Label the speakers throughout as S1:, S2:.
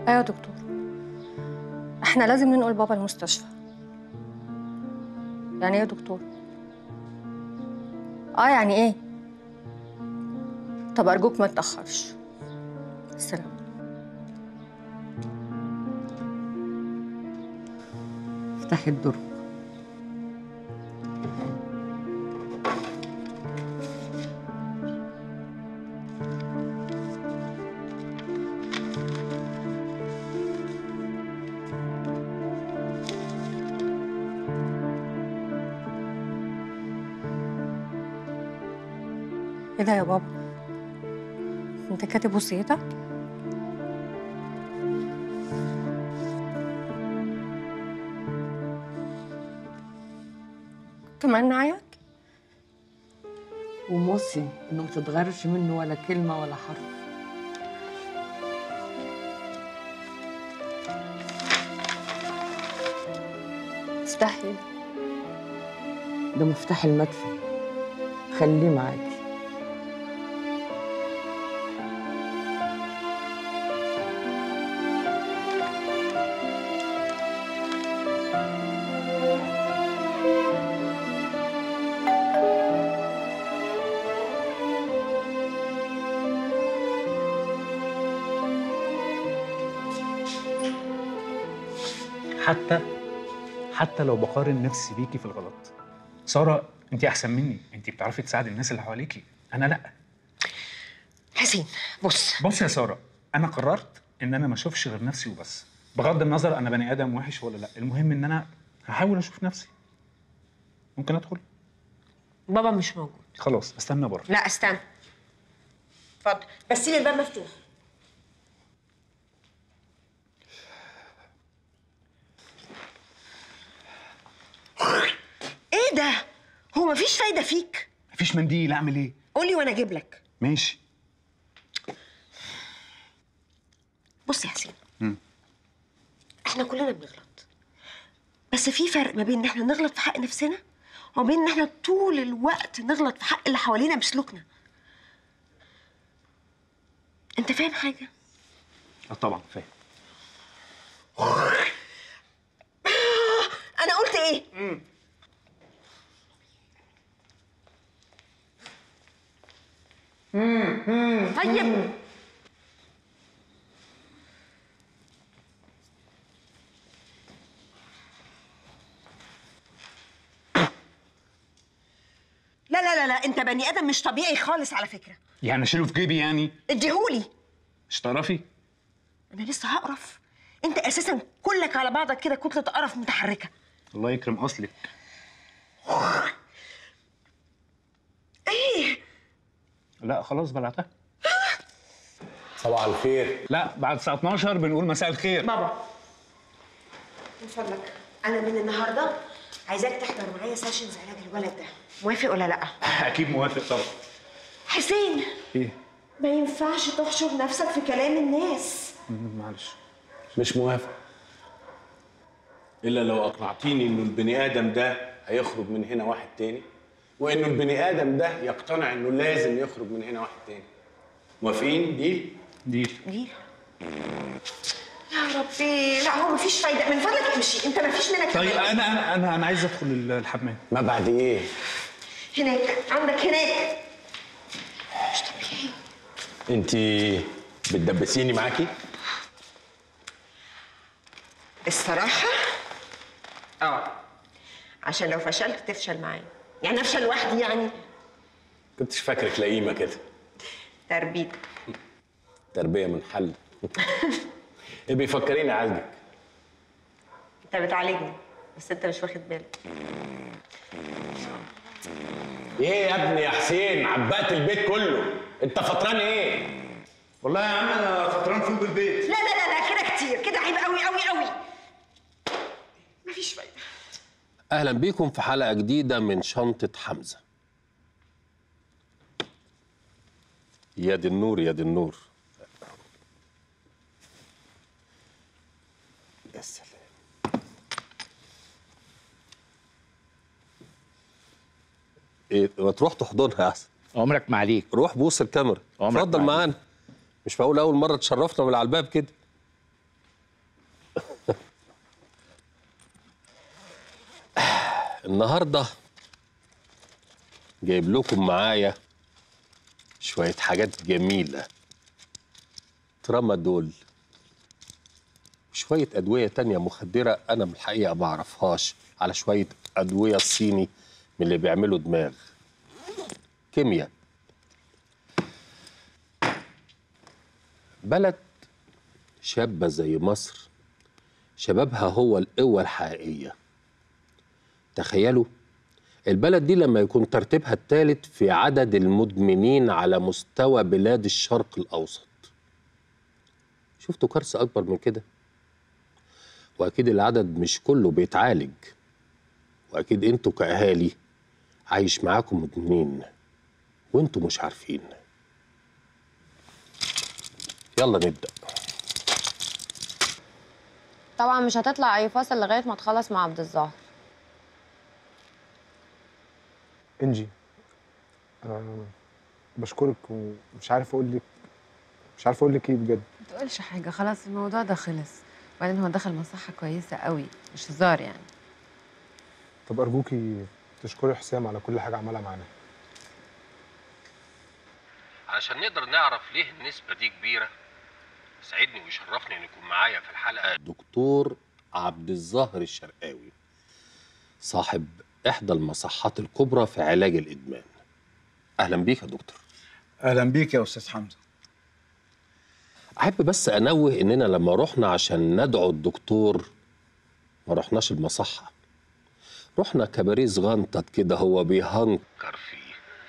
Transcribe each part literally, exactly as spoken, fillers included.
S1: ايوه يا دكتور، احنا لازم ننقل بابا المستشفى. يعني ايه يا دكتور؟ اه يعني ايه؟ طب ارجوك ما تتاخرش. السلام.
S2: افتحي الدرج.
S1: ايه ده يا بابا؟ انت كاتب وصيتك؟ كمان نعيك؟
S2: وموصي انه ما تتغيرش منه ولا كلمه ولا حرف.
S1: افتحي ده.
S2: ده مفتاح المدفن، خليه معاكي.
S3: حتى حتى لو بقارن نفسي بيكي في الغلط، ساره انت احسن مني، انت بتعرفي تساعدي الناس اللي حواليكي، انا لا.
S4: حسين بص
S3: بص يا ساره، انا قررت ان انا ما اشوفش غير نفسي وبس، بغض النظر انا بني ادم وحش ولا لا، المهم ان انا هحاول اشوف نفسي. ممكن ادخل؟
S4: بابا مش موجود.
S3: خلاص استنى بره.
S4: لا استنى، اتفضل بس سيب الباب مفتوح. ايه ده؟ هو مفيش فايده فيك؟
S3: مفيش منديل، اعمل ايه؟
S4: قولي وانا اجيب لك.
S3: ماشي.
S4: بص يا حسين،
S3: مم.
S4: احنا كلنا بنغلط، بس في فرق ما بين ان احنا نغلط في حق نفسنا وما بين ان احنا طول الوقت نغلط في حق اللي حوالينا بسلوكنا. انت فاهم حاجه؟
S3: اه طبعا فاهم.
S4: انا قلت ايه؟
S3: مم.
S4: طيب لا لا لا لا، انت بني ادم مش طبيعي خالص على فكره.
S3: يعني اشيله في جيبي يعني؟
S4: اديهولي.
S3: مش تعرفي؟
S4: انا لسه هقرف؟ انت اساسا كلك على بعضك كده كتله قرف متحركه.
S3: الله يكرم اصلك.
S4: ايه؟
S3: لا خلاص بلعتها.
S5: صباح الخير.
S3: لا بعد الساعه اتناشر بنقول مساء الخير.
S4: بابا من فضلك انا من النهارده عايزاك تحضر معايا سيشنز علاج الولد ده، موافق ولا لا؟
S3: اكيد موافق طبعا.
S4: حسين
S3: ايه؟
S4: ما ينفعش تحشر نفسك في كلام الناس.
S3: معلش.
S5: مش موافق الا لو اقنعتيني انه البني ادم ده هيخرج من هنا واحد تاني، وانه البني ادم ده يقتنع انه لازم يخرج من هنا واحد تاني. موافقين؟ ديل؟
S3: ديل.
S4: ديل. يا ربي لا، هو مفيش فايده، من فضلك امشي، انت مفيش منك.
S3: طيب انا انا انا انا عايز ادخل الحمام.
S5: ما بعد ايه؟
S4: هناك عندك هناك. مش طبيعي.
S5: انت بتدبسيني معاكي؟
S4: الصراحه اه، عشان لو فشلت تفشل معايا، يعني افشل لوحدي يعني.
S5: كنتش فاكرك لئيمه كده.
S4: تربيت.
S5: تربيه من حل. ايه بيفكريني اعالجك؟
S4: انت بتعالجني بس انت مش واخد بالك.
S5: ايه يا ابني يا حسين، عبقت البيت كله، انت فطران ايه؟
S3: والله يا عم انا فطران فوق البيت.
S4: لا لا لا لا كده كتير، كده عيب قوي قوي قوي. مفيش فايده.
S6: أهلا بيكم في حلقة جديدة من شنطة حمزة. يا دي النور يا دي النور. يا سلام. ايه ما تروح تحضنها احسن.
S7: عمرك ما عليك.
S6: روح بوس الكاميرا. اتفضل معانا. مش معقول اول مره تشرفنا من على الباب كده. النهارده جايب لكم معايا شوية حاجات جميلة، ترامادول، شوية أدوية تانية مخدرة أنا من الحقيقة ما أعرفهاش، على شوية أدوية الصيني من اللي بيعملوا دماغ، كيمياء. بلد شابة زي مصر شبابها هو القوة الحقيقية. تخيلوا البلد دي لما يكون ترتيبها الثالث في عدد المدمنين على مستوى بلاد الشرق الأوسط. شفتوا كارثة أكبر من كده؟ وأكيد العدد مش كله بيتعالج، وأكيد أنتوا كأهالي عايش معاكم مدمنين وأنتوا مش عارفين. يلا نبدأ.
S1: طبعا مش هتطلع اي فاصل لغايه ما تخلص مع عبد الظاهر.
S7: انجي، انا بشكرك ومش عارف اقول لك مش عارف اقول لك ايه بجد.
S8: ما تقولش حاجه، خلاص الموضوع ده خلص. وبعدين هو دخل مصحه كويسه قوي، مش هزار يعني.
S7: طب ارجوكي تشكري حسام على كل حاجه عملها معانا.
S6: علشان نقدر نعرف ليه النسبة دي كبيرة، يسعدني ويشرفني ان يكون معايا في الحلقة دكتور عبد الظاهر الشرقاوي، صاحب احدى المصحات الكبرى في علاج الادمان. اهلا بيك يا دكتور.
S9: اهلا بيك يا استاذ حمزه.
S6: احب بس انوه اننا لما رحنا عشان ندعو الدكتور ما رحناش المصحة، رحنا كباريه صغنطط كده هو بيهنكر فيه.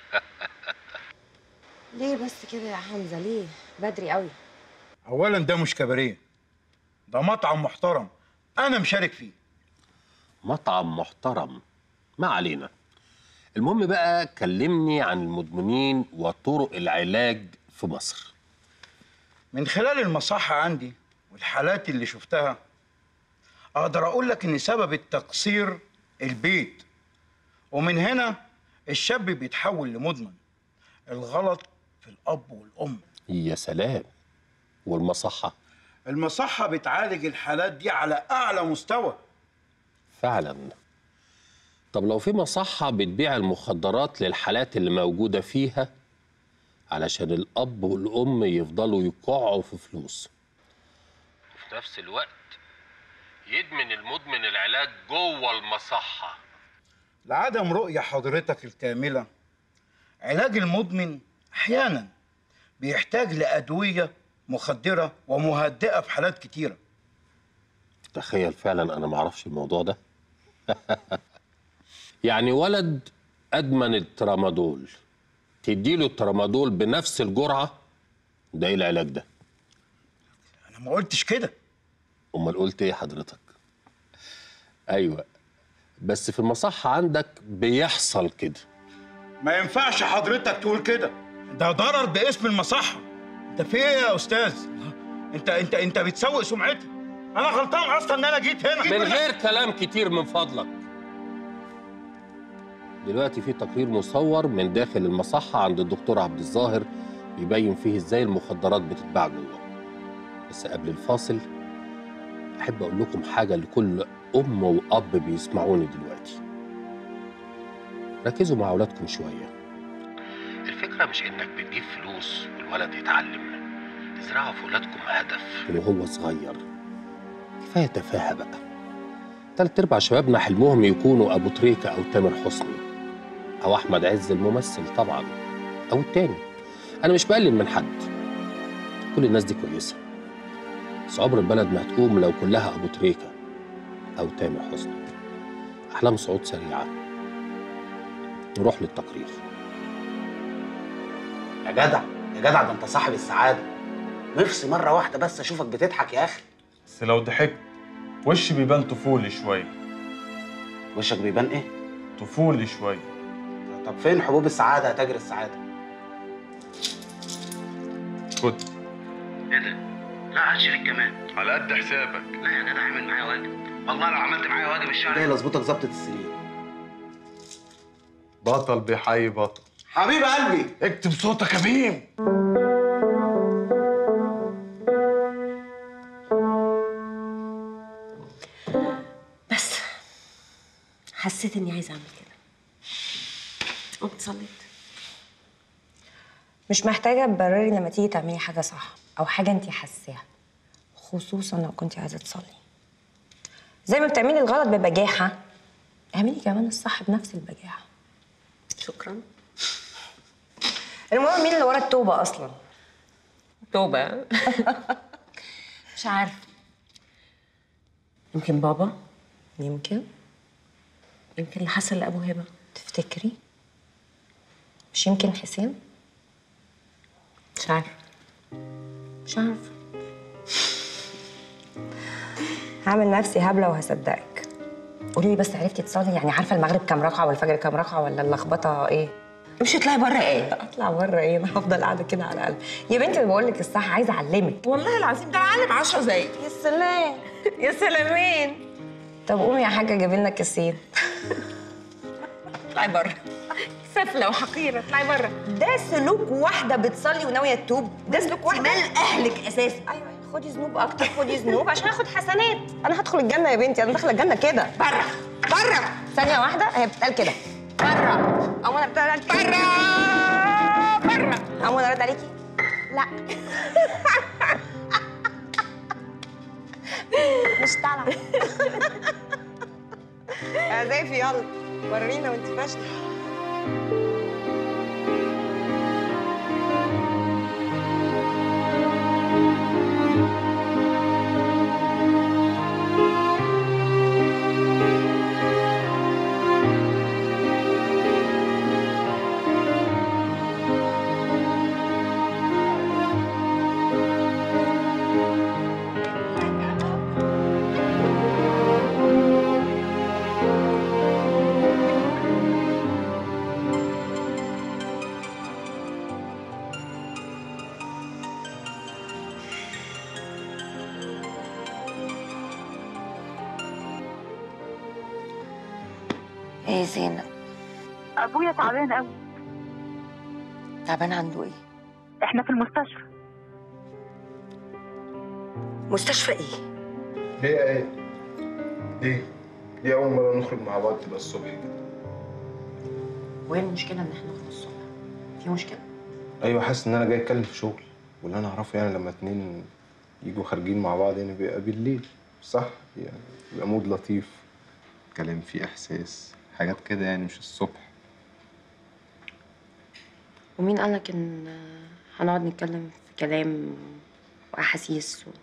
S1: ليه بس كده يا حمزه؟ ليه بدري قوي؟
S9: اولا ده مش كباريه، ده مطعم محترم انا مشارك فيه.
S6: مطعم محترم، ما علينا. المهم بقى كلمني عن المدمنين وطرق العلاج في مصر.
S9: من خلال المصحه عندي والحالات اللي شفتها اقدر اقول لك ان سبب التقصير البيت، ومن هنا الشاب بيتحول لمدمن. الغلط في الاب والام.
S6: يا سلام. والمصحة؟
S9: المصحه بتعالج الحالات دي على اعلى مستوى.
S6: فعلا. طب لو في مصحة بتبيع المخدرات للحالات اللي موجودة فيها علشان الأب والأم يفضلوا يقعوا في فلوس، وفي نفس الوقت يدمن المدمن العلاج جوه المصحة،
S9: لعدم رؤية حضرتك الكاملة، علاج المدمن أحياناً بيحتاج لأدوية مخدرة ومهدئة في حالات كتيرة.
S6: تخيل فعلا أنا معرفش الموضوع ده. يعني ولد أدمن الترامادول تديله الترامادول بنفس الجرعة، ده إيه العلاج ده؟
S9: أنا ما قلتش كده.
S6: أمال قلت إيه حضرتك؟ أيوة، بس في المصحة عندك بيحصل كده.
S9: ما ينفعش حضرتك تقول كده، ده ضرر باسم المصحة. انت في ايه يا استاذ؟ انت انت انت بتسوق سمعتي. انا غلطان اصلا ان انا جيت هنا.
S6: من غير كلام كتير من فضلك. دلوقتي في تقرير مصور من داخل المصحة عند الدكتور عبد الظاهر بيبين فيه ازاي المخدرات بتتباع جوه. بس قبل الفاصل احب اقول لكم حاجة لكل ام واب بيسمعوني دلوقتي. ركزوا مع اولادكم شوية. الفكرة مش انك بتجيب فلوس والولد يتعلم، تزرعوا في ولادكم هدف من وهو صغير. كفاية تفاهة بقى. تلات ارباع شبابنا حلمهم يكونوا ابو تريكة او تامر حسني او احمد عز الممثل طبعا، او التاني. انا مش بقلل من حد، كل الناس دي كويسة، بس عمر البلد ما هتقوم لو كلها ابو تريكة او تامر حسني. احلام صعود سريعة. نروح للتقرير.
S10: يا جدع يا جدع، ده انت صاحب السعاده. نفسي مره واحده بس اشوفك بتضحك يا اخي.
S11: بس لو ضحكت وشي بيبان طفولي شويه.
S10: وشك بيبان ايه؟
S11: طفولي شويه.
S10: طب فين حبوب السعاده يا تاجر السعاده؟
S11: كنت
S10: ايه ده؟ لا هات شريك كمان
S11: على قد حسابك.
S10: لا يا جدع اعمل معايا واجب، والله لو عملت معايا واجب الشهر جاي لظبطك ظبطه السنين.
S11: بطل بيحيي بطل.
S10: حبيب قلبي
S11: اكتب صوتك يا بيم.
S4: بس حسيت حسيت اني عايزه اعمل كده. قمت صليت.
S1: مش محتاجه تبرري لما تيجي تعملي حاجه صح او حاجه انت حاساها، خصوصا لو كنتي عايزه تصلي. زي ما بتعملي الغلط ببجاحه اعملي كمان الصح بنفس البجاحه.
S4: شكرا.
S1: المهم مين اللي ورا التوبه اصلا؟
S4: توبه.
S1: مش عارفه.
S4: يمكن بابا،
S1: يمكن
S4: يمكن اللي حصل لابو هبه.
S1: تفتكري؟ مش يمكن حسين؟
S4: مش عارفه.
S1: مش عارفه. هعمل نفسي هبله وهصدقك. قولي لي بس، عرفتي تصلي؟ يعني عارفه المغرب كام ركعه والفجر كام ركعه ولا اللخبطه ايه؟
S4: مش تطلعي بره ايه؟
S1: اطلع بره ايه؟ انا هفضل قاعده كده على القلب. يا بنتي انا بقول لك الصح، عايزه اعلمك.
S4: والله العظيم ده العالم عشرة زيك.
S1: يا سلام
S4: يا سلامين.
S1: طب قومي يا حاجه جيبي لنا كاسين.
S4: اطلعي بره. سفله وحقيره، اطلعي بره.
S1: ده سلوك واحده بتصلي وناويه تتوب؟ ده سلوك واحده
S4: مال اهلك اساسا.
S1: ايوه خدي ذنوب اكتر، خدي ذنوب عشان اخد حسنات. انا هدخل الجنه يا بنتي، انا داخله الجنه كده.
S4: بره بره.
S1: ثانيه واحده، هي بتتقال كده.
S4: بره.
S1: او انا بتقال
S4: بره بره.
S1: او انا رد عليكي؟ لا. مش طالعه. يا زيفي يلا ورينا وانت فاشله. ايه زينب؟
S12: ابويا تعبان قوي.
S1: تعبان عنده ايه؟
S12: احنا في المستشفى.
S1: مستشفى ايه؟
S7: ليه يا ايه؟ ليه؟ ليه أول مرة نخرج مع بعض تبقى الصبح كده؟
S1: وايه المشكلة إن إحنا نخرج الصبح؟ في مشكلة؟
S7: أيوه، حاسس إن أنا جاي أتكلم في شغل، واللي أنا أعرفه يعني لما اتنين يجوا خارجين مع بعض يعني بيبقى بالليل، صح؟ يعني بيبقى مود لطيف، كلام فيه إحساس، حاجات كده يعني مش الصبح.
S1: ومين قالك إن هنقعد نتكلم في كلام وأحاسيس و...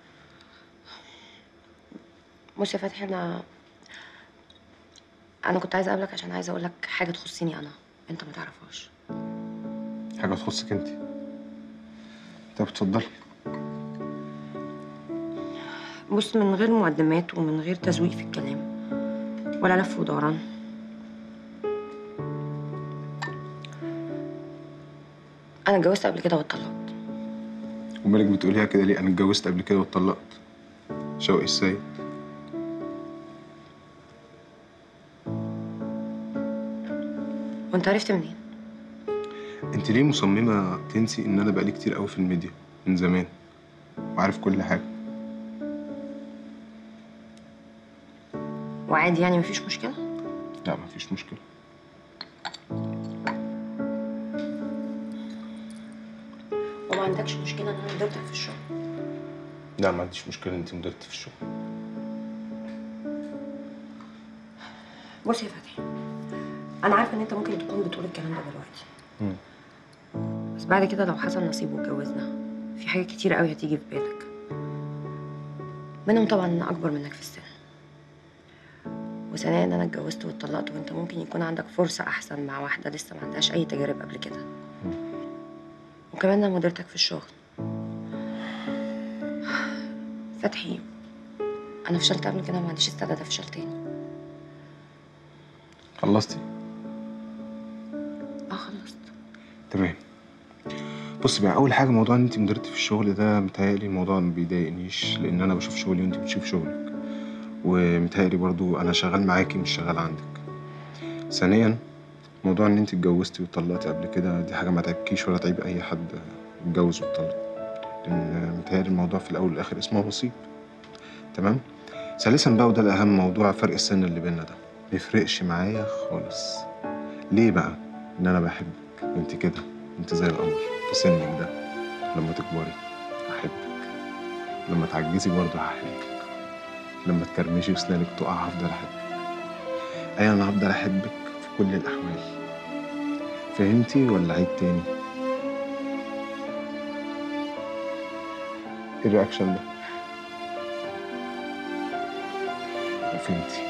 S1: بص يا فتحي، أنا أنا كنت عايزة أقابلك عشان عايزة أقولك حاجة تخصني أنا، أنت ما تعرفهاش.
S7: حاجة تخصك أنت؟ طب اتفضلي.
S1: بص، من غير مقدمات ومن غير تزويق في الكلام ولا لف ودوران، أنا اتجوزت قبل كده واتطلقت.
S7: ومالك بتقوليها كده ليه؟ أنا اتجوزت قبل كده واتطلقت. شوقي السيد.
S1: وأنت عرفت منين؟
S7: أنت ليه مصممة تنسي إن أنا بقالي كتير قوي في الميديا من زمان وعارف كل حاجة؟
S1: وعادي يعني مفيش مشكلة؟
S7: لا مفيش مشكلة.
S1: وما عندكش مشكلة إن أنا مديرتك في الشغل؟
S7: لا ما عنديش مشكلة إن أنت مديرتي في الشغل.
S1: بص يا فتحي، أنا عارفة إن أنت ممكن تكون بتقول الكلام ده دلوقتي.
S7: مم.
S1: بس بعد كده لو حصل نصيب واتجوزنا، في حاجات كتير قوي هتيجي في بالك. منهم طبعا إن أنا أكبر منك في السن، وثانيا إن أنا اتجوزت واتطلقت وأنت ممكن يكون عندك فرصة أحسن مع واحدة لسه ما عندهاش أي تجارب قبل كده.
S7: مم.
S1: وكمان أنا مديرتك في الشغل. فتحي، أنا فشلت قبل كده وما عنديش استعداد أفشل تاني.
S7: خلصتي؟
S1: اه خلصت.
S7: تمام. بصي بقى، أول حاجة موضوع إن أنت مديرتي في الشغل ده متهيألي موضوع ما بيضايقنيش، لأن أنا بشوف شغلي وأنت بتشوف شغلك. ومتهيألي برضو أنا شغال معاكي مش شغال عندك. ثانيا، موضوع إن أنت اتجوزتي واتطلقتي قبل كده دي حاجة ما تعبكيش ولا تعيب أي حد اتجوز واتطلق، لأن متهيألي الموضوع في الأول والآخر اسمه نصيب. تمام؟ ثالثا بقى، وده الأهم، موضوع فرق السن اللي بيننا ده. بيفرقش معايا خالص. ليه بقى؟ ان انا بحبك وانت كده، انت زي القمر في سنك ده. لما تكبري هحبك، لما تعجزي برضه هحبك، لما تكرمشي وسنانك تقع هفضل احبك. ايوه انا هفضل احبك في كل الاحوال. فهمتي ولا عيد تاني؟ ايه الرياكشن ده؟ فهمتي؟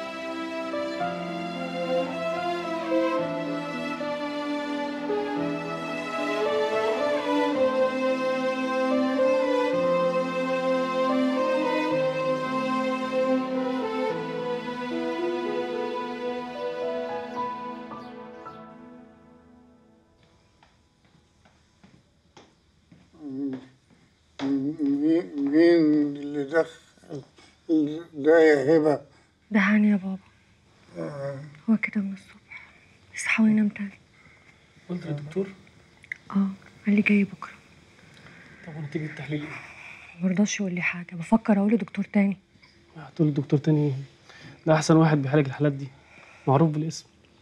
S13: مين اللي دخل ده يا هبه؟
S14: ده هاني يا بابا. آه. هو كده من الصبح يصحى وينام تاني.
S15: قلت للدكتور؟
S14: اه قال لي جاي بكره.
S15: طب ونتيجة التحليل ايه؟
S14: مرضاش يقول لي حاجه، بفكر اقول لدكتور تاني.
S15: هتقول لدكتور تاني ايه؟ ده احسن واحد بيعالج الحالات دي، معروف بالاسم.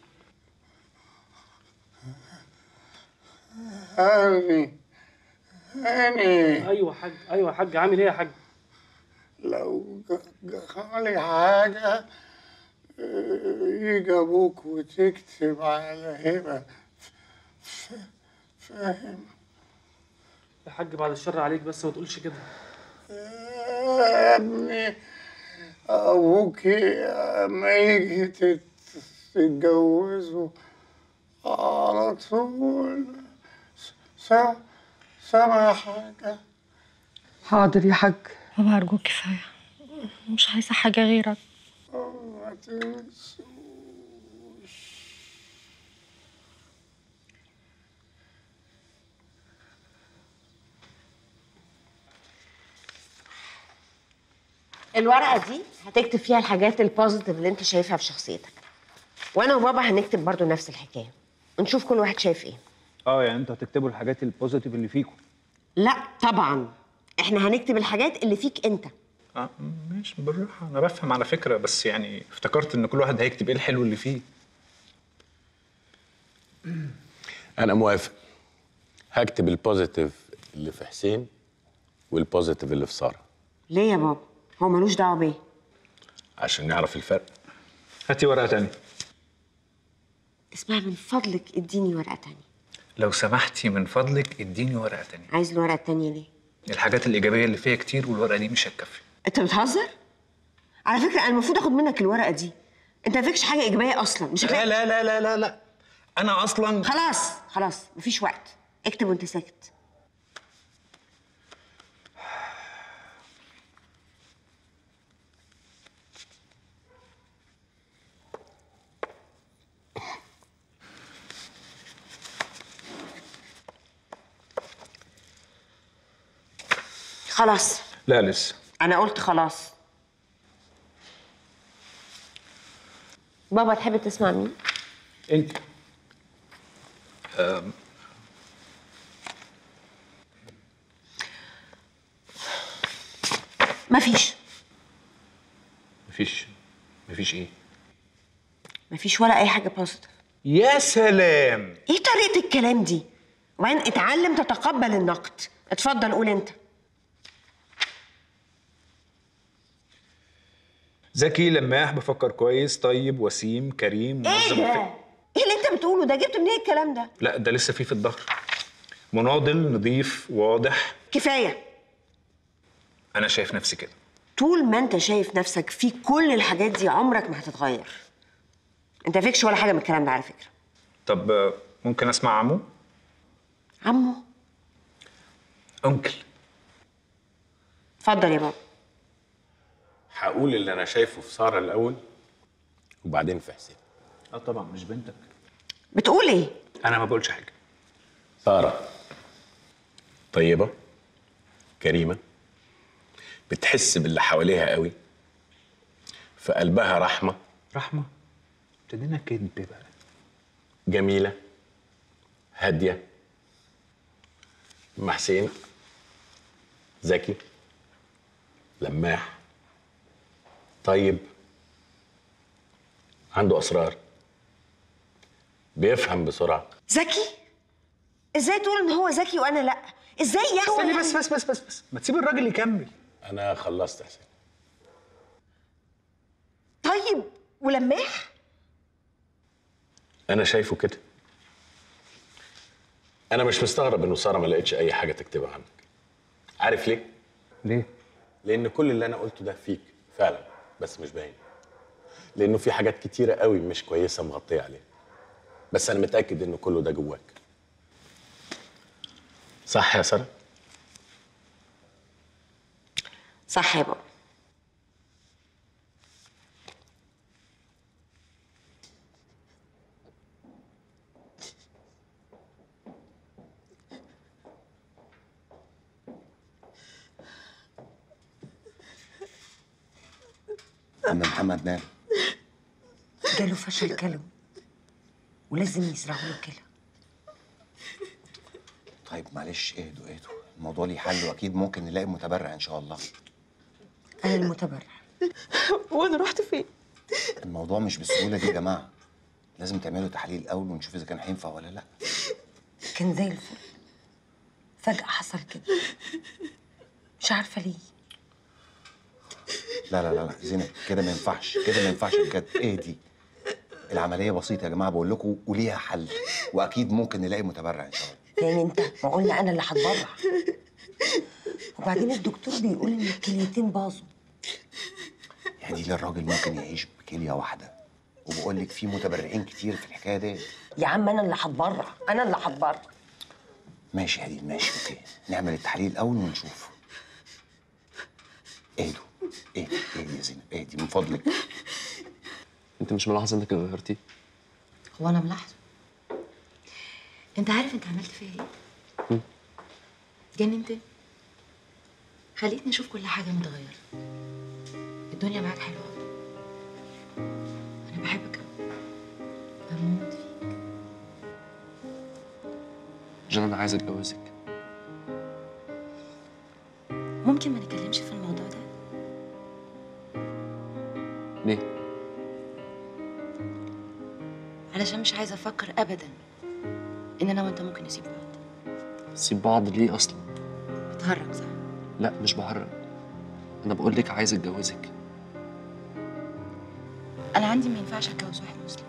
S13: هاني هاني
S15: ايوه يا حاج، ايوه يا حاج، عامل ايه يا حاج؟
S13: لو جالي حاجة يجي أبوك وتكتب على هبة، فاهم؟
S15: يا حاج بعد الشر عليك بس ما تقولش كده.
S13: يا ابني أبوك أما يجي تتجوزوا على طول سامع حاجة؟
S14: حاضر يا حاج. بابا أرجوك كفاية، مش عايزة حاجة غيرك.
S13: ما تنسوش.
S4: الورقه دي هتكتب فيها الحاجات البوزيتيف اللي انت شايفها في شخصيتك، وانا وبابا هنكتب برضو نفس الحكايه ونشوف كل واحد شايف ايه.
S3: اه يعني انتوا هتكتبوا الحاجات البوزيتيف اللي فيكم؟
S4: لا طبعا، احنا هنكتب الحاجات اللي فيك انت.
S3: اه ماشي بالراحه، انا بفهم على فكره، بس يعني افتكرت ان كل واحد هيكتب ايه الحلو اللي فيه.
S5: انا موافق، هكتب البوزيتيف اللي في حسين والبوزيتيف اللي في ساره.
S4: ليه يا بابا؟ هو ملوش دعوه بيه.
S5: عشان نعرف الفرق.
S3: هاتي ورقه تانية.
S4: اسمع من فضلك اديني ورقه تانية.
S3: لو سمحتي من فضلك اديني ورقه تانية.
S4: عايز الورقه التانية ليه؟
S3: الحاجات الايجابيه اللي فيها كتير والورقه دي مش هتكفي.
S4: انت بتهزر؟ على فكره انا المفروض اخد منك الورقه دي، انت ما فيكش حاجه ايجابيه اصلا. مش
S3: لا لا لا لا لا لا انا اصلا.
S4: خلاص خلاص مفيش وقت، اكتب وانت ساكت. خلاص.
S3: لا لسه.
S4: انا قلت خلاص. بابا تحب تسمع مين؟
S3: انت. أم.
S4: مفيش.
S3: مفيش مفيش ايه؟
S4: مفيش ولا اي حاجه بوزيتيف.
S3: يا سلام،
S4: ايه طريقه الكلام دي؟ وبعدين اتعلم تتقبل النقد. اتفضل قول انت.
S3: ذكي، لماح، بفكر كويس، طيب، وسيم، كريم،
S4: ايه ده؟ ايه اللي انت بتقوله ده؟ جبت منين الكلام ده؟
S3: لا ده لسه فيه في الظهر. مناضل، نظيف، واضح.
S4: كفايه.
S3: انا شايف نفسي كده.
S4: طول ما انت شايف نفسك في كل الحاجات دي عمرك ما هتتغير. انت فيكش ولا حاجه من الكلام ده على فكره.
S3: طب ممكن اسمع عمو؟
S4: عمو؟
S3: انكل.
S4: اتفضل يا بابا.
S5: هقول اللي انا شايفه في ساره الاول وبعدين في حسين.
S3: اه طبعا مش بنتك.
S4: بتقول ايه؟
S3: انا ما بقولش حاجه.
S5: ساره طيبه، كريمه، بتحس باللي حواليها قوي، في قلبها رحمه.
S3: رحمه؟ ابتدينا كدب بقى.
S5: جميله، هاديه. اما حسين ذكي، لماح، طيب، عنده اسرار، بيفهم بسرعه.
S4: ذكي؟ ازاي تقول ان هو ذكي وانا لا؟ ازاي يا اخوي؟
S3: استني بس بس بس بس بس ما تسيب الراجل يكمل.
S5: انا خلصت يا حسين.
S4: طيب ولماح؟
S5: انا شايفه كده. انا مش مستغرب انه ساره ما لقيتش اي حاجه تكتبها عنك. عارف ليه؟
S3: ليه؟
S5: لان كل اللي انا قلته ده فيك فعلا، بس مش باين. لانه في حاجات كتيره قوي مش كويسه مغطيه عليها، بس انا متاكد انه كله ده جواك. صح يا ساره؟
S4: صح يا بابا.
S16: عم محمد نام.
S4: جاله فشل كلوي ولازم يزرعوا له كلى.
S16: طيب معلش اهدوا اهدوا، الموضوع ليه حل واكيد ممكن نلاقي متبرع ان شاء الله.
S4: انا المتبرع.
S14: وانا رحت فين؟
S16: الموضوع مش بالسهوله دي يا جماعه، لازم تعملوا تحليل الاول ونشوف اذا كان هينفع ولا لا.
S4: كان زي الفل، فجأة حصل كده، مش عارفه ليه.
S16: لا لا لا لا زينب، كده ما ينفعش، كده ما ينفعش بجد. اهدي، العمليه بسيطه يا جماعه بقول لكم، وليها حل واكيد ممكن نلاقي متبرع ان شاء الله.
S4: يعني انت ما قلنا انا اللي هتبرع؟ وبعدين الدكتور بيقول ان الكليتين باظوا.
S16: يعني ليه الراجل ممكن يعيش بكليه واحده، وبقول لك في متبرعين كتير في الحكايه دي.
S4: يا عم انا اللي هتبرع، انا اللي هتبرع.
S16: ماشي يا هديل ماشي اوكي، نعمل التحليل الاول ونشوف. اهدوا اهدي اهدي يا زينب اهدي من فضلك.
S15: انت مش ملاحظ انك اتغيرتي؟
S17: هو انا ملاحظه؟ انت عارف انت عملت فيا ايه؟ جننتني، خليتني اشوف كل حاجه متغيره. الدنيا معاك حلوه قوي، انا بحبك قوي، بموت فيك.
S15: جنى انا عايز اتجوزك.
S17: ممكن ما نتكلمش في الموضوع ده؟
S15: ليه؟
S17: علشان مش عايزه افكر ابدا ان انا وانت ممكن نسيب بعض.
S15: نسيب بعض ليه اصلا؟
S17: بتهرج صح؟
S15: لا مش بهرج، انا بقول لك عايز اتجوزك.
S17: انا عندي ما ينفعش اتجوز واحد مسلم.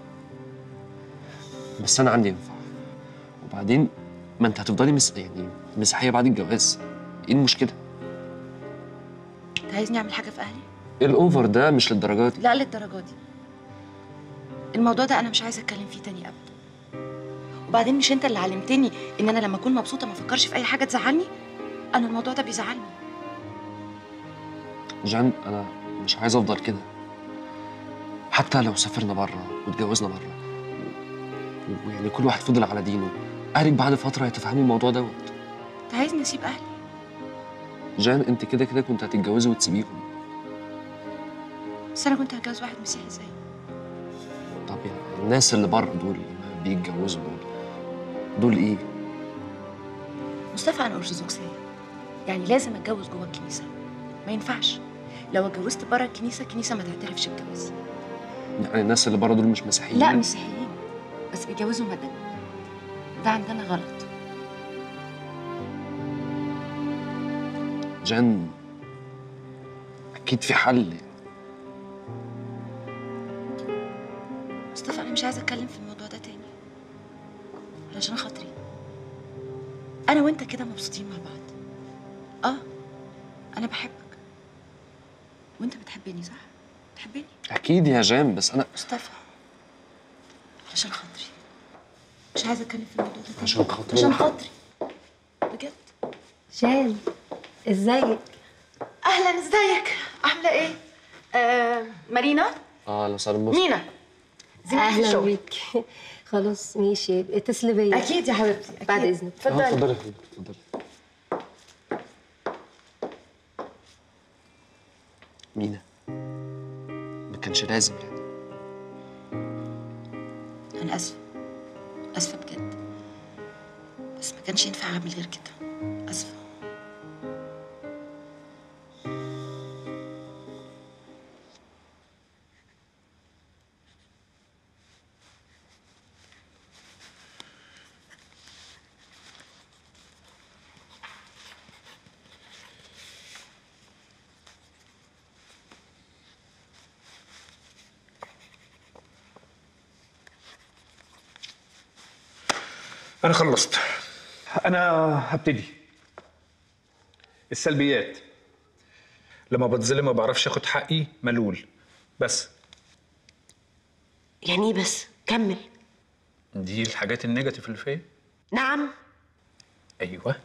S15: بس انا عندي ينفع. وبعدين ما انت هتفضلي مس... يعني مسيحيه بعد الجواز، ايه المشكله؟
S17: انت عايزني اعمل حاجه في اهلي؟
S15: ايه الاوفر ده؟ مش للدرجات دي.
S17: لا للدرجه دي. الموضوع ده انا مش عايزه اتكلم فيه تاني ابدا. وبعدين مش انت اللي علمتني ان انا لما اكون مبسوطه ما افكرش في اي حاجه تزعلني؟ انا الموضوع ده بيزعلني.
S15: جان انا مش عايز افضل كده، حتى لو سافرنا بره واتجوزنا بره ويعني كل واحد فضل على دينه، اهلك بعد فتره هيتفهموا الموضوع دوت.
S17: انت عايزني اسيب اهلي؟
S15: جان انت كده كده كنت هتتجوزي وتسيبيهم.
S17: بس انا كنت هتجوز واحد مسيحي زيي.
S15: طب يعني الناس اللي بره دول اللي بيتجوزوا دول دول ايه؟
S17: مصطفى انا ارثوذكسيه، يعني لازم اتجوز جوه الكنيسه، ما ينفعش لو اتجوزت بره الكنيسه الكنيسه ما تعترفش بجوازي.
S15: يعني الناس اللي بره دول مش مسيحيين؟
S17: لا مسيحيين بس بيتجوزوا مدني، ده عندنا غلط.
S15: جان اكيد في حل.
S17: مصطفى انا مش عايزه اتكلم في الموضوع ده تاني علشان خاطري. انا وانت كده مبسوطين مع بعض. اه انا بحبك وانت بتحبني صح؟ بتحبني؟
S15: اكيد يا جان، بس انا
S17: مصطفى عشان خاطري مش عايزه اتكلم في الموضوع ده تاني.
S15: عشان خاطري
S17: عشان خاطري بجد.
S14: جان ازيك؟
S17: اهلا ازيك؟ عامله ايه؟ آه مارينا؟
S15: اه لو صار
S17: مينا
S14: اهلا بيك. خلاص ماشي، اتصلي بيا.
S17: اكيد يا حبيبتي أكيد.
S14: بعد اذنك.
S15: اتفضلي. اتفضلي يا حبيبتي اتفضلي. مينا ما كانش لازم يعني.
S17: انا اسفه اسفه بجد، بس ما كانش ينفع اعمل غير كده. اسفه.
S3: انا خلصت. انا هبتدي. السلبيات: لما بتظلم ما بعرفش اخد حقي، ملول. بس
S4: يعني ايه بس؟ كمل.
S3: دي الحاجات النيجاتيف اللي فيا.
S4: نعم.
S3: ايوه.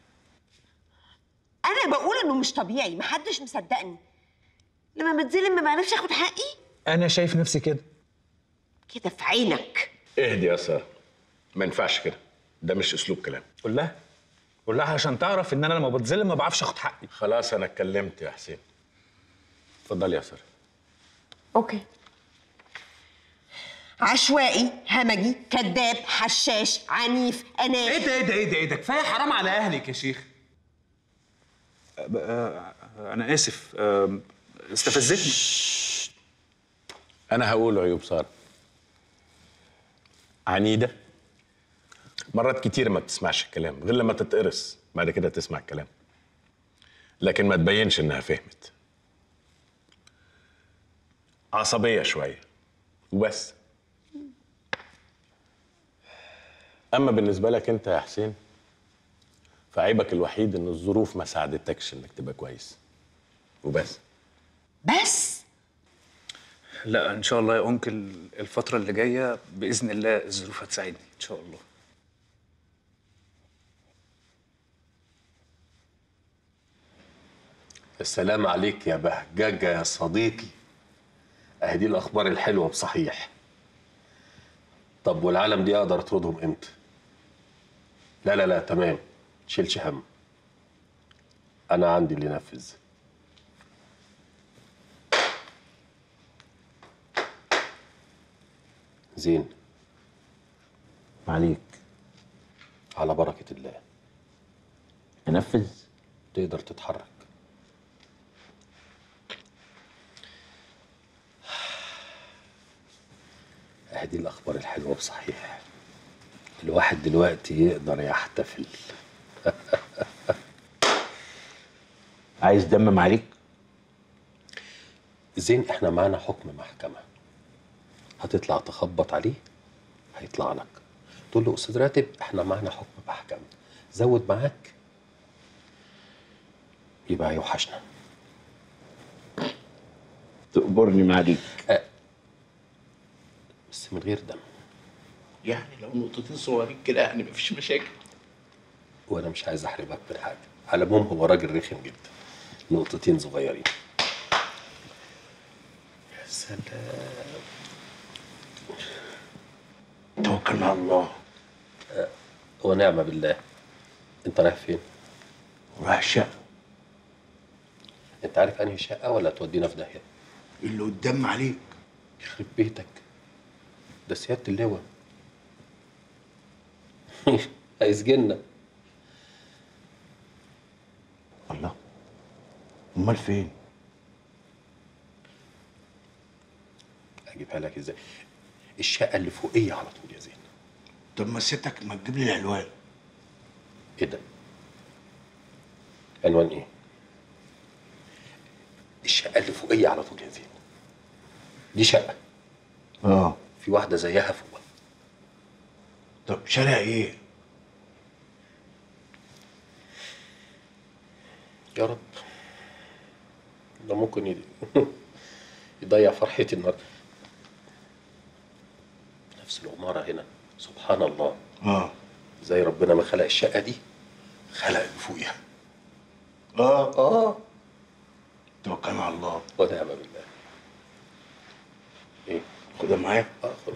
S4: انا بقول انه مش طبيعي، محدش مصدقني. لما بتظلم ما بعرفش اخد حقي.
S3: انا شايف نفسي كده.
S4: كده في عينك.
S5: اهدي يا ساره، ما ينفعش كده، ده مش اسلوب كلام.
S3: قول لها قول لها عشان تعرف ان انا لما بتظلم ما بعرفش اخد حقي.
S5: خلاص انا اتكلمت يا حسين. اتفضلي يا ساره.
S4: اوكي. عشوائي، همجي، كذاب، حشاش، عنيف، اناني.
S3: ايه ده ايه ده ايه ده ايه ده؟ كفايه حرام على اهلك يا شيخ. انا اسف، استفزتني.
S5: انا هقول عيوب ساره. عنيده، مرات كتير ما بتسمعش الكلام غير لما تتقرص، بعد كده تسمع الكلام لكن ما تبينش انها فهمت. عصبيه شويه وبس. اما بالنسبه لك انت يا حسين، فعيبك الوحيد ان الظروف ما ساعدتكش انك تبقى كويس وبس.
S4: بس
S3: لا ان شاء الله يا انكل، الفتره اللي جايه باذن الله الظروف هتساعدني ان شاء الله.
S6: السلام عليك يا بهججة يا صديقي. اهي دي الاخبار الحلوه بصحيح. طب والعالم دي اقدر اطردهم امتى؟ لا لا لا تمام، تشيلش هم، انا عندي اللي ينفذ. زين،
S10: عليك.
S6: على بركه الله.
S10: انفذ.
S6: تقدر تتحرك. اهدي الاخبار الحلوه بصحيح. الواحد دلوقتي يقدر يحتفل.
S10: عايز دمم عليك؟
S6: زين، احنا معانا حكم محكمه. هتطلع تخبط عليه هيطلع لك، تقول له استاذ راتب احنا معانا حكم محكمه، زود معاك يبقى هيوحشنا.
S10: تقبرني معاك.
S6: أه. بس من غير دم.
S10: يعني لو نقطتين صغيرين كده يعني مفيش مشاكل.
S6: وانا مش عايز احرمك من حاجه، على العموم هو راجل رخم جدا. نقطتين صغيرين. يا سلام.
S10: توكلنا على الله.
S6: أه. ونعم بالله. انت رايح فين؟
S10: رايح الشقه.
S6: انت عارف انهي شقه ولا تودينا في داهيه؟
S10: اللي قدام عليك.
S6: يخرب بيتك، ده سياده اللواء. هيسجننا.
S10: الله، امال فين؟
S6: اجيبها لك ازاي؟ الشقه اللي فوقيه على طول يا زين.
S10: طب ما سيادتك ما تجيب لي العنوان.
S6: ايه ده؟ عنوان ايه؟ الشقه اللي فوقيه على طول يا زين. دي شقه.
S10: اه.
S6: في واحده زيها فوق.
S10: طب شارع ايه؟
S6: يا رب، ده ممكن يدي. يضيع فرحتي النهارده. نفس العماره هنا، سبحان الله.
S10: اه.
S6: زي ربنا ما خلق الشقه دي خلق اللي فوقيها.
S10: اه
S6: اه.
S10: توكلنا على الله.
S6: ونعم بالله. ايه؟
S10: خدها معايا؟
S6: اه خدها.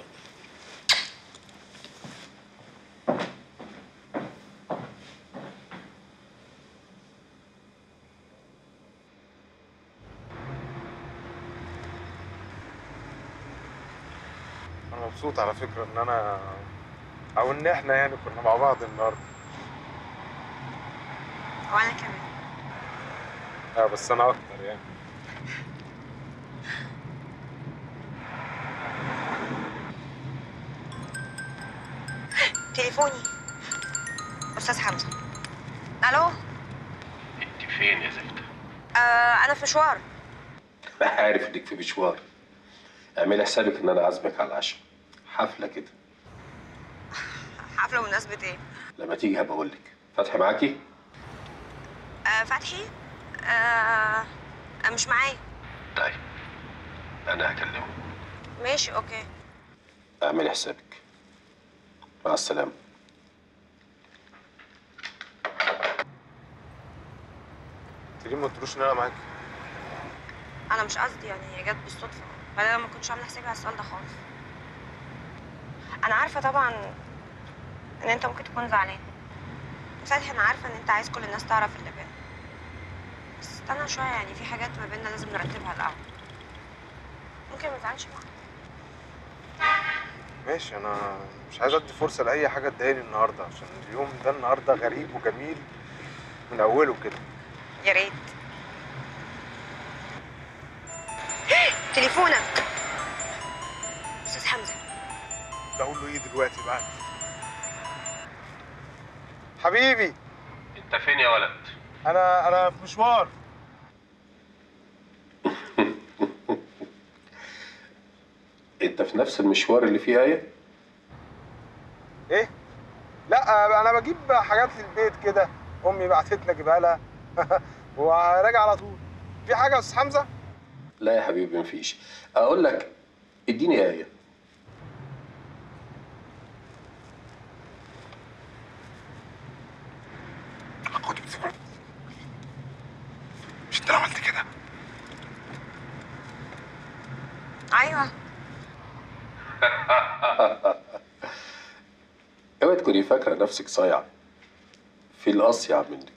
S7: انا مبسوط على فكره ان انا او ان احنا يعني كنا مع بعض النهارده.
S1: وانا كمان.
S7: اه بس انا اكتر يعني.
S1: تليفوني. استاذ حمزه. الو.
S6: انت فين يا زفته؟
S1: آه انا في مشوار.
S6: عارف انك في مشوار. اعملي حسابك ان انا عازمك على العشاء، حفله كده.
S1: حفله بمناسبه ايه؟
S6: لما تيجي هبقى اقول لك. فتحي معاكي؟
S1: آه فتحي؟ آه آه، مش معايا.
S6: طيب انا هكلمه.
S1: ماشي اوكي.
S6: اعملي حسابك. مع السلامه.
S7: انت ليه ما قلتلوش ان انا معاكي؟
S1: انا مش قصدي، يعني هي جت بالصدفه، بعدين انا ما كنتش عامله حسابي على السؤال ده خالص. انا عارفه طبعا ان انت ممكن تكون زعلان. فتحي انا عارفه ان انت عايز كل الناس تعرف اللي بينا، بس استنى شويه، يعني في حاجات ما بيننا لازم نرتبها الاول. ممكن ما تزعلش معايا.
S7: ماشي، انا مش عايز ادي فرصه لاي حاجه تضايقني النهارده، عشان اليوم ده النهارده غريب وجميل من اوله كده.
S1: يا ريت. تليفونك استاذ حمزه.
S7: بقول له ايه دلوقتي بقى؟ حبيبي
S6: انت فين يا ولد؟
S7: انا انا في مشوار.
S6: انت في نفس المشوار اللي فيه ايه؟
S7: ايه؟ لا انا بجيب حاجات للبيت كده، امي بعتتني اجيبها لها وراجع على طول. في حاجه يا استاذ حمزه؟
S6: لا يا حبيبي مفيش. اقول لك اديني ايه.
S7: خد بسرعه. مش انت عملت كده؟
S1: ايوه.
S6: اوعي تكوني فاكره نفسك صايعه. في الاصيع منك.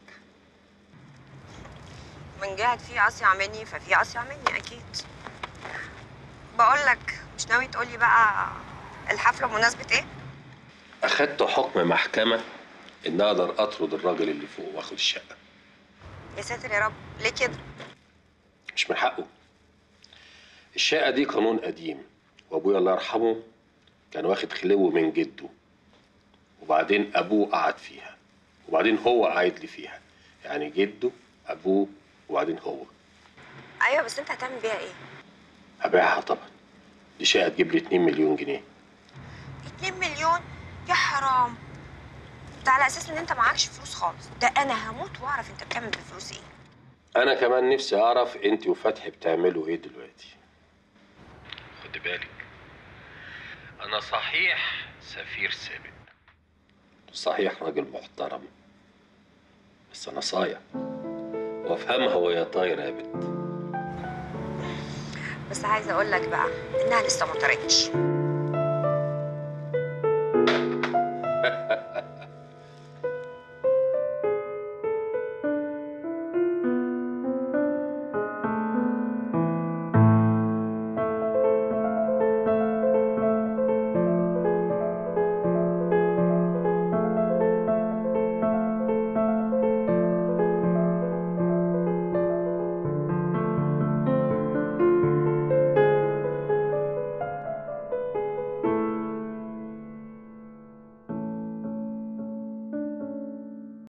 S1: من جهه في اصيع مني ففي اصيع مني اكيد. بقول لك، مش ناوي تقولي بقى الحفله بمناسبه ايه؟
S6: اخدت حكم محكمه ان اقدر اطرد الراجل اللي فوق واخد الشقه.
S1: يا ساتر يا رب، ليه كده؟
S6: مش من حقه. الشقه دي قانون قديم، وابويا الله يرحمه كان واخد خلو من جده، وبعدين ابوه قعد فيها، وبعدين هو قاعد لي فيها. يعني جده ابوه وبعدين هو.
S1: ايوه بس انت هتعمل بيها ايه؟
S6: هبيعها طبعا. دي شقه تجيب لي اتنين مليون جنيه.
S1: اتنين مليون؟ يا حرام. ده على اساس ان انت معكش فلوس خالص. ده انا هموت واعرف انت بتعمل بالفلوس ايه.
S6: انا كمان نفسي اعرف انت وفتحي بتعملوا ايه دلوقتي. خد بالك، انا صحيح سفير سابق، صحيح راجل محترم، بس انا صايع وافهمها وهي طايره يا بنت.
S1: بس عايزه اقول لك بقى انها لسه ما طارتش.